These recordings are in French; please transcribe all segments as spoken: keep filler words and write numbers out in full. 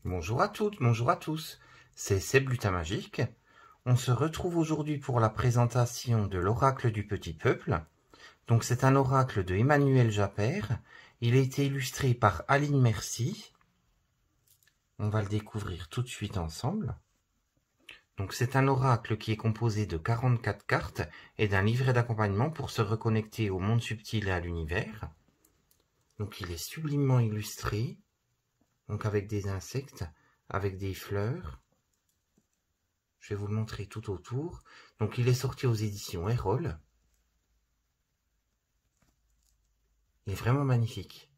Bonjour à toutes, bonjour à tous, c'est Seb Lutin Magique. On se retrouve aujourd'hui pour la présentation de l'oracle du petit peuple. Donc c'est un oracle de Emmanuel Japper. Il a été illustré par Aline Merci. On va le découvrir tout de suite ensemble. Donc c'est un oracle qui est composé de quarante-quatre cartes et d'un livret d'accompagnement pour se reconnecter au monde subtil et à l'univers. Donc il est sublimement illustré, donc avec des insectes, avec des fleurs. Je vais vous le montrer tout autour. Donc il est sorti aux éditions Erol. Il est vraiment magnifique.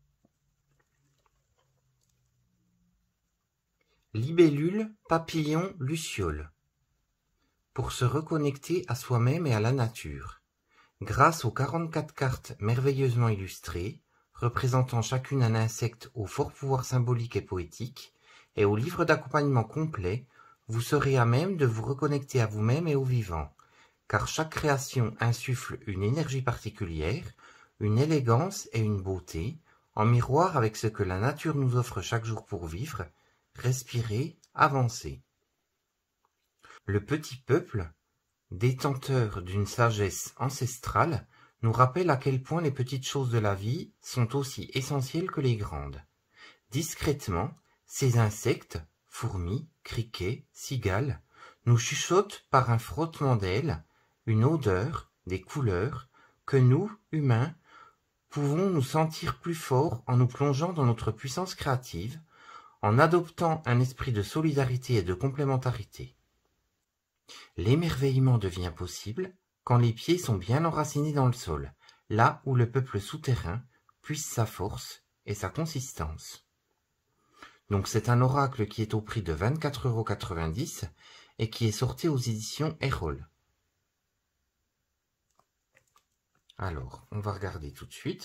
Libellule, papillon, luciole. Pour se reconnecter à soi-même et à la nature. Grâce aux quarante-quatre cartes merveilleusement illustrées, représentant chacune un insecte au fort pouvoir symbolique et poétique, et au livre d'accompagnement complet, vous serez à même de vous reconnecter à vous-même et au vivant, car chaque création insuffle une énergie particulière, une élégance et une beauté, en miroir avec ce que la nature nous offre chaque jour pour vivre, respirer, avancer. Le petit peuple, détenteur d'une sagesse ancestrale, nous rappelle à quel point les petites choses de la vie sont aussi essentielles que les grandes. Discrètement, ces insectes, fourmis, criquets, cigales, nous chuchotent par un frottement d'ailes, une odeur, des couleurs, que nous, humains, pouvons nous sentir plus forts en nous plongeant dans notre puissance créative, en adoptant un esprit de solidarité et de complémentarité. L'émerveillement devient possible quand les pieds sont bien enracinés dans le sol, là où le peuple souterrain puise sa force et sa consistance. Donc c'est un oracle qui est au prix de vingt-quatre euros quatre-vingt-dix et qui est sorti aux éditions Erol. Alors, on va regarder tout de suite.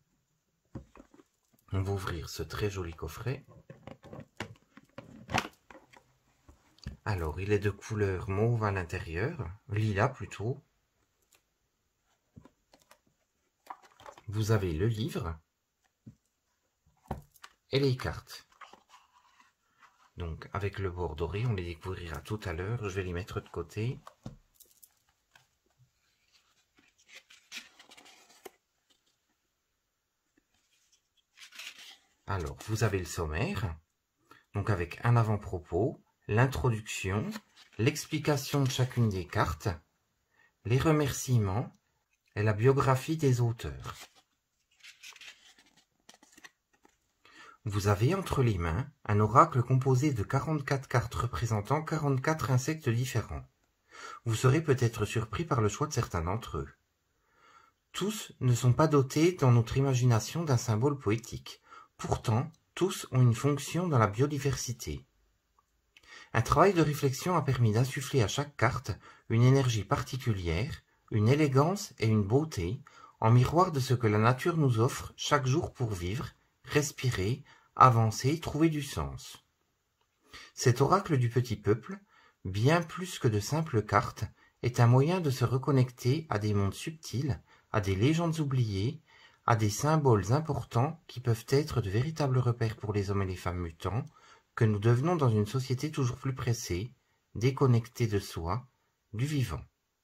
On va ouvrir ce très joli coffret. Alors, il est de couleur mauve à l'intérieur, lilas plutôt. Vous avez le livre et les cartes. Donc, avec le bord doré, on les découvrira tout à l'heure. Je vais les mettre de côté. Alors, vous avez le sommaire, donc avec un avant-propos, l'introduction, l'explication de chacune des cartes, les remerciements et la biographie des auteurs. Vous avez entre les mains un oracle composé de quarante-quatre cartes représentant quarante-quatre insectes différents. Vous serez peut-être surpris par le choix de certains d'entre eux. Tous ne sont pas dotés dans notre imagination d'un symbole poétique. Pourtant, tous ont une fonction dans la biodiversité. Un travail de réflexion a permis d'insuffler à chaque carte une énergie particulière, une élégance et une beauté, en miroir de ce que la nature nous offre chaque jour pour vivre, respirer, avancer, trouver du sens. Cet oracle du petit peuple, bien plus que de simples cartes, est un moyen de se reconnecter à des mondes subtils, à des légendes oubliées, à des symboles importants qui peuvent être de véritables repères pour les hommes et les femmes mutants, que nous devenons dans une société toujours plus pressée, déconnectée de soi, du vivant.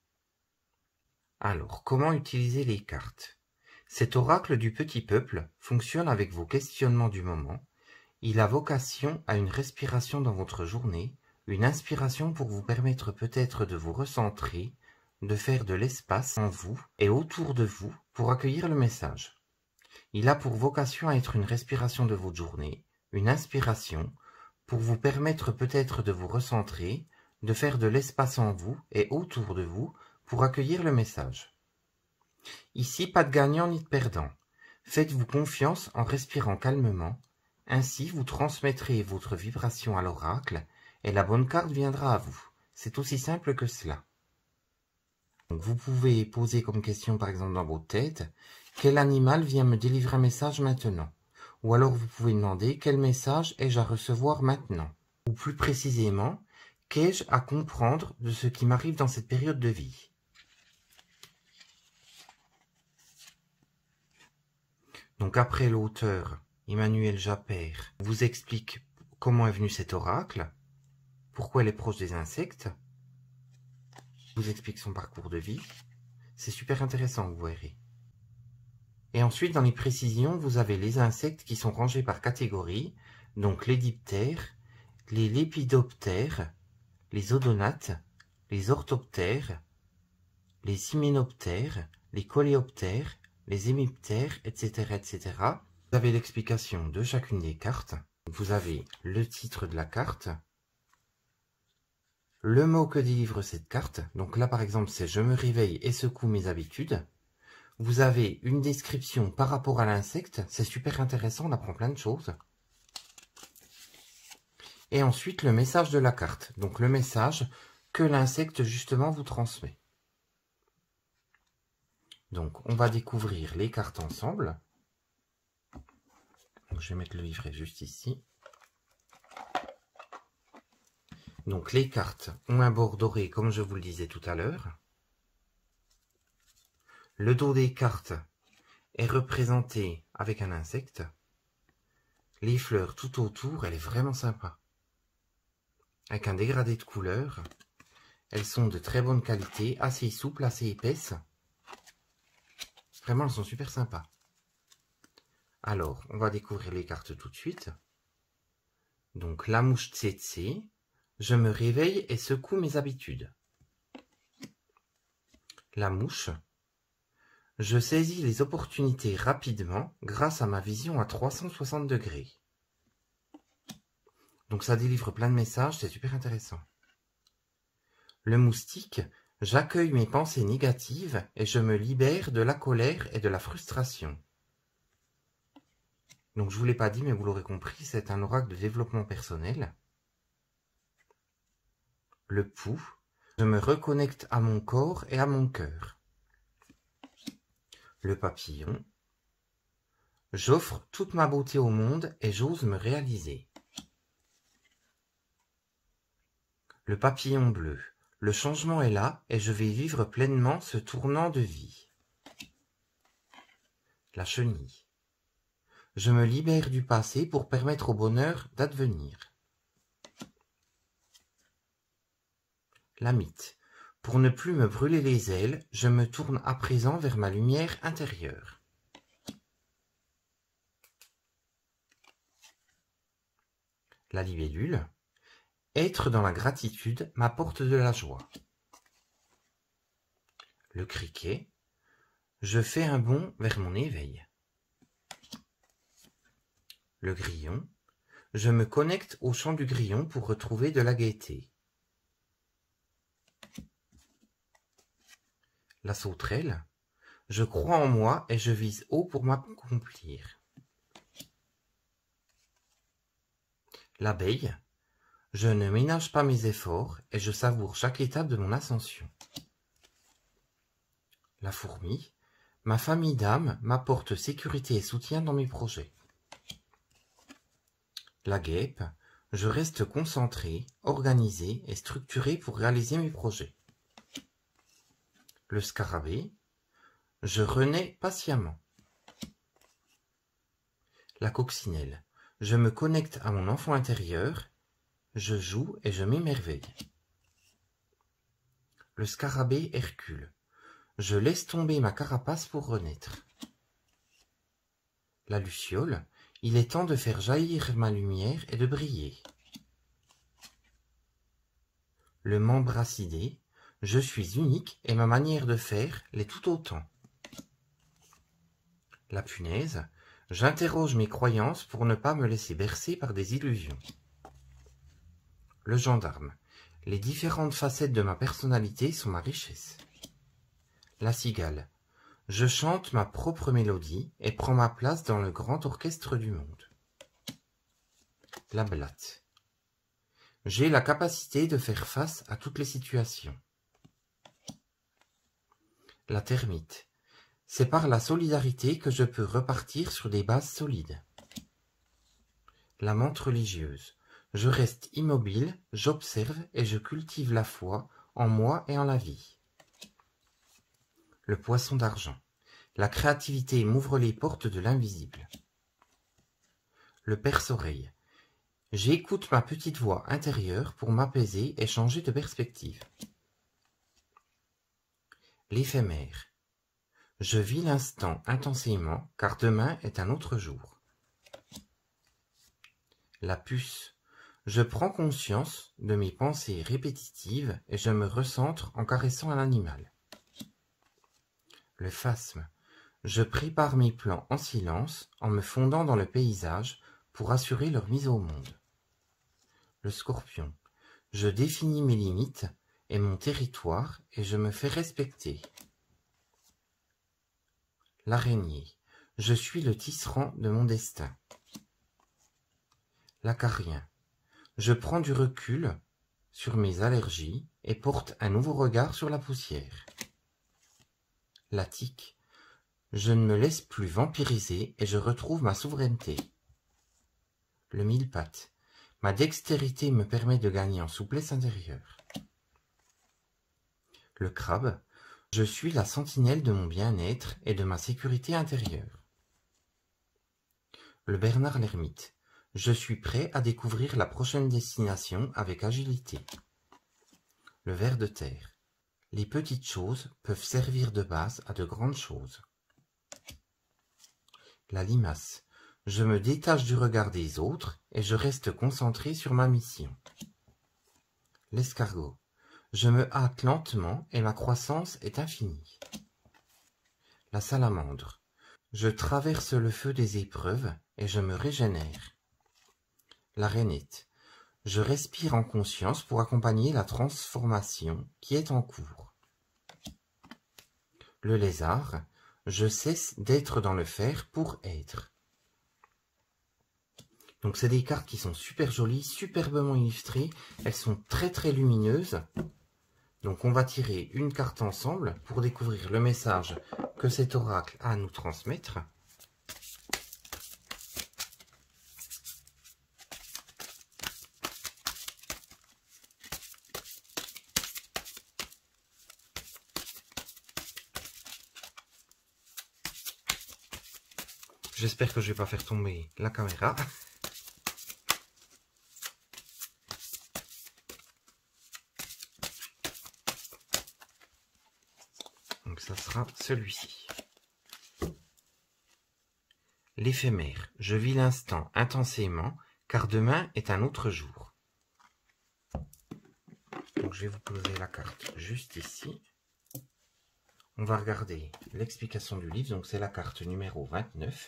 Alors, comment utiliser les cartes? Cet oracle du petit peuple fonctionne avec vos questionnements du moment. Il a vocation à une respiration dans votre journée, une inspiration pour vous permettre peut-être de vous recentrer, de faire de l'espace en vous et autour de vous pour accueillir le message. Il a pour vocation à être une respiration de votre journée, une inspiration, pour vous permettre peut-être de vous recentrer, de faire de l'espace en vous et autour de vous pour accueillir le message. Ici, pas de gagnant ni de perdant. Faites-vous confiance en respirant calmement, ainsi vous transmettrez votre vibration à l'oracle et la bonne carte viendra à vous. C'est aussi simple que cela. Donc vous pouvez poser comme question par exemple dans votre tête, quel animal vient me délivrer un message maintenant? Ou alors vous pouvez demander quel message ai-je à recevoir maintenant? Ou plus précisément, qu'ai-je à comprendre de ce qui m'arrive dans cette période de vie? Donc après l'auteur, Emmanuel Japper, vous explique comment est venu cet oracle, pourquoi elle est proche des insectes, je vous explique son parcours de vie. C'est super intéressant, vous verrez. Et ensuite, dans les précisions, vous avez les insectes qui sont rangés par catégorie, donc les diptères, les lépidoptères, les odonates, les orthoptères, les hyménoptères, les coléoptères, les hémiptères, et cetera, et cetera. Vous avez l'explication de chacune des cartes. Vous avez le titre de la carte, le mot que délivre cette carte. Donc là, par exemple, c'est « Je me réveille et secoue mes habitudes ». Vous avez une description par rapport à l'insecte. C'est super intéressant, on apprend plein de choses. Et ensuite, le message de la carte. Donc le message que l'insecte, justement, vous transmet. Donc, on va découvrir les cartes ensemble. Donc, je vais mettre le livret juste ici. Donc, les cartes ont un bord doré, comme je vous le disais tout à l'heure. Le dos des cartes est représenté avec un insecte. Les fleurs tout autour, elle est vraiment sympa. Avec un dégradé de couleurs. Elles sont de très bonne qualité, assez souples, assez épaisses. Vraiment, elles sont super sympas. Alors, on va découvrir les cartes tout de suite. Donc, la mouche tsetse. Je me réveille et secoue mes habitudes. La mouche. Je saisis les opportunités rapidement grâce à ma vision à trois cent soixante degrés. Donc, ça délivre plein de messages, c'est super intéressant. Le moustique. J'accueille mes pensées négatives et je me libère de la colère et de la frustration. Donc, je ne vous l'ai pas dit, mais vous l'aurez compris, c'est un oracle de développement personnel. Le pou, je me reconnecte à mon corps et à mon cœur. Le papillon, j'offre toute ma beauté au monde et j'ose me réaliser. Le papillon bleu, le changement est là et je vais vivre pleinement ce tournant de vie. La chenille, je me libère du passé pour permettre au bonheur d'advenir. La mythe. Pour ne plus me brûler les ailes, je me tourne à présent vers ma lumière intérieure. La libellule. Être dans la gratitude m'apporte de la joie. Le criquet. Je fais un bond vers mon éveil. Le grillon. Je me connecte au chant du grillon pour retrouver de la gaieté. La sauterelle, je crois en moi et je vise haut pour m'accomplir. L'abeille, je ne ménage pas mes efforts et je savoure chaque étape de mon ascension. La fourmi, ma famille d'âme m'apporte sécurité et soutien dans mes projets. La guêpe, je reste concentré, organisé et structuré pour réaliser mes projets. Le scarabée, je renais patiemment. La coccinelle, je me connecte à mon enfant intérieur, je joue et je m'émerveille. Le scarabée Hercule, je laisse tomber ma carapace pour renaître. La luciole, il est temps de faire jaillir ma lumière et de briller. Le membracidé, je suis unique et ma manière de faire l'est tout autant. La punaise, j'interroge mes croyances pour ne pas me laisser bercer par des illusions. Le gendarme, les différentes facettes de ma personnalité sont ma richesse. La cigale, je chante ma propre mélodie et prends ma place dans le grand orchestre du monde. La blatte, j'ai la capacité de faire face à toutes les situations. La termite, c'est par la solidarité que je peux repartir sur des bases solides. La menthe religieuse, je reste immobile, j'observe et je cultive la foi en moi et en la vie. Le poisson d'argent, la créativité m'ouvre les portes de l'invisible. Le perce-oreille, J'écoute ma petite voix intérieure pour m'apaiser et changer de perspective. L'éphémère. Je vis l'instant intensément, car demain est un autre jour. La puce. Je prends conscience de mes pensées répétitives et je me recentre en caressant un animal. Le phasme. Je prépare mes plans en silence, en me fondant dans le paysage pour assurer leur mise au monde. Le scorpion. Je définis mes limites et mon territoire et je me fais respecter. L'araignée. Je suis le tisserand de mon destin. L'acarien. Je prends du recul sur mes allergies et porte un nouveau regard sur la poussière. La tique. Je ne me laisse plus vampiriser et je retrouve ma souveraineté. Le mille-pattes. Ma dextérité me permet de gagner en souplesse intérieure. Le crabe. Je suis la sentinelle de mon bien-être et de ma sécurité intérieure. Le Bernard l'ermite. Je suis prêt à découvrir la prochaine destination avec agilité. Le ver de terre. Les petites choses peuvent servir de base à de grandes choses. La limace. Je me détache du regard des autres et je reste concentré sur ma mission. L'escargot. Je me hâte lentement et ma croissance est infinie. La salamandre. Je traverse le feu des épreuves et je me régénère. La rainette. Je respire en conscience pour accompagner la transformation qui est en cours. Le lézard. Je cesse d'être dans le faire pour être. Donc c'est des cartes qui sont super jolies, superbement illustrées. Elles sont très très lumineuses. Donc on va tirer une carte ensemble pour découvrir le message que cet oracle a à nous transmettre. J'espère que je ne vais pas faire tomber la caméra. Donc ça sera celui-ci. L'éphémère. Je vis l'instant intensément, car demain est un autre jour. Donc je vais vous poser la carte juste ici. On va regarder l'explication du livre. Donc c'est la carte numéro vingt-neuf.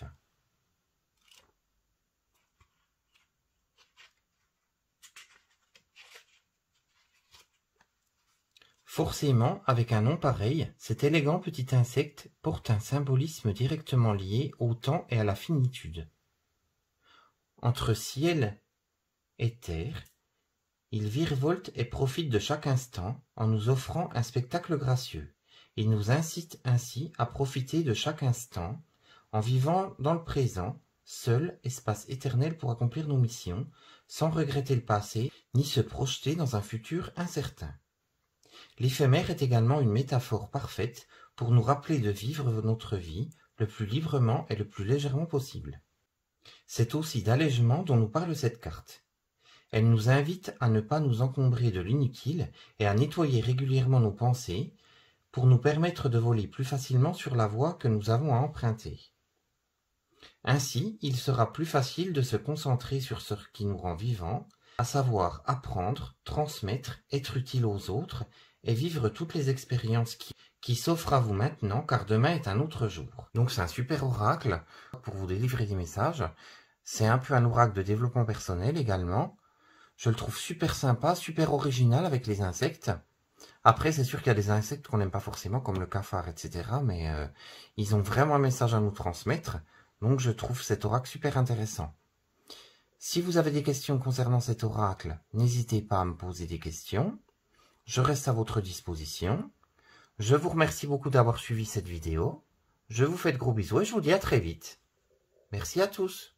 Forcément, avec un nom pareil, cet élégant petit insecte porte un symbolisme directement lié au temps et à la finitude. Entre ciel et terre, il virevolte et profite de chaque instant en nous offrant un spectacle gracieux. Il nous incite ainsi à profiter de chaque instant, en vivant dans le présent, seul espace éternel pour accomplir nos missions, sans regretter le passé, ni se projeter dans un futur incertain. L'éphémère est également une métaphore parfaite pour nous rappeler de vivre notre vie le plus librement et le plus légèrement possible. C'est aussi d'allègement dont nous parle cette carte. Elle nous invite à ne pas nous encombrer de l'inutile et à nettoyer régulièrement nos pensées pour nous permettre de voler plus facilement sur la voie que nous avons à emprunter. Ainsi, il sera plus facile de se concentrer sur ce qui nous rend vivants, à savoir apprendre, transmettre, être utile aux autres et vivre toutes les expériences qui, qui s'offrent à vous maintenant, car demain est un autre jour. Donc c'est un super oracle pour vous délivrer des messages. C'est un peu un oracle de développement personnel également. Je le trouve super sympa, super original avec les insectes. Après, c'est sûr qu'il y a des insectes qu'on n'aime pas forcément, comme le cafard, et cetera. Mais euh, ils ont vraiment un message à nous transmettre. Donc je trouve cet oracle super intéressant. Si vous avez des questions concernant cet oracle, n'hésitez pas à me poser des questions. Je reste à votre disposition. Je vous remercie beaucoup d'avoir suivi cette vidéo. Je vous fais de gros bisous et je vous dis à très vite. Merci à tous.